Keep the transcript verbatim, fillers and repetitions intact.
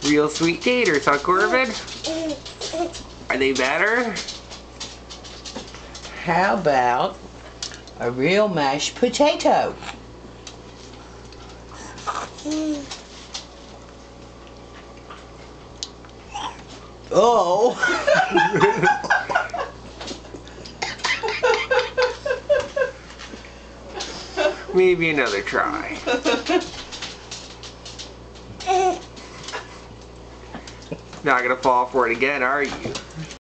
real sweet taters, huh, Corbin? Are they better? How about a real mashed potato? Oh! Maybe another try. Not gonna fall for it again, are you?